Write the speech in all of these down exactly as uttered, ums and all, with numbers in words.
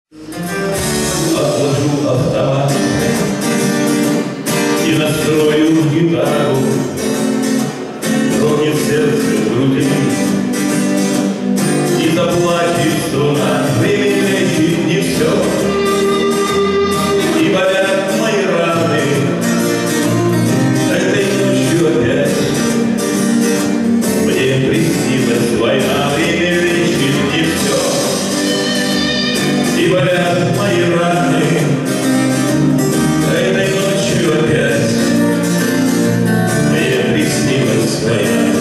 Отложу автомат и настрою гитару, дрогнет сердце в груди, и заплачет струна. Время лечит не все, и болят мои раны. Этой ночью опять мне приснилась война. Время лечит не все, и болят мои раны. Этой ночью опять мне приснилась война.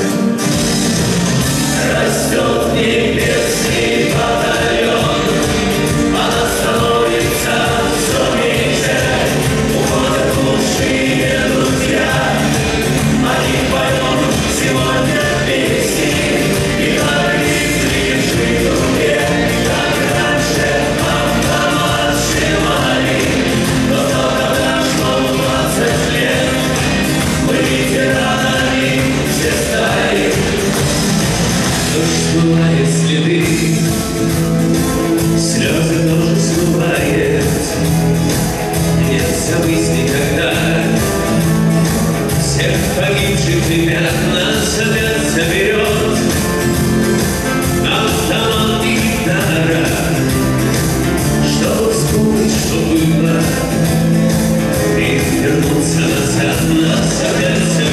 Растет небесный батальон, она становится все меньше. Уходят лучшие друзья, они поют сегодня песни, и дороги лежит в руке. Как раньше автомат сжимали, но только прошло двадцать лет, мы ветеранами все стали. Дождь смывает следы, слезы тоже смывает. Нет, забыть никогда всех погибших ребят нас опять заберет автомат и гитара, чтобы вспомнить, что было, и вернуться назад нас опять заберет.